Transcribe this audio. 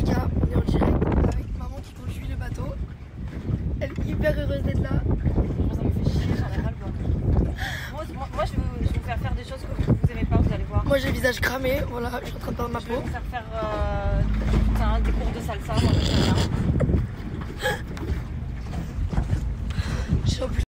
Jessica, on est en direct avec maman qui conduit le bateau. Elle est hyper heureuse d'être là. Ça me fait chier, j'en ai ras le bol. Moi je vais vous faire des choses que vous aimez pas, vous allez voir. Moi j'ai le visage cramé, voilà, je suis en train de perdre ma Je vais peau. vous faire des cours de salsa, moi j'aime bien. J'ai en plus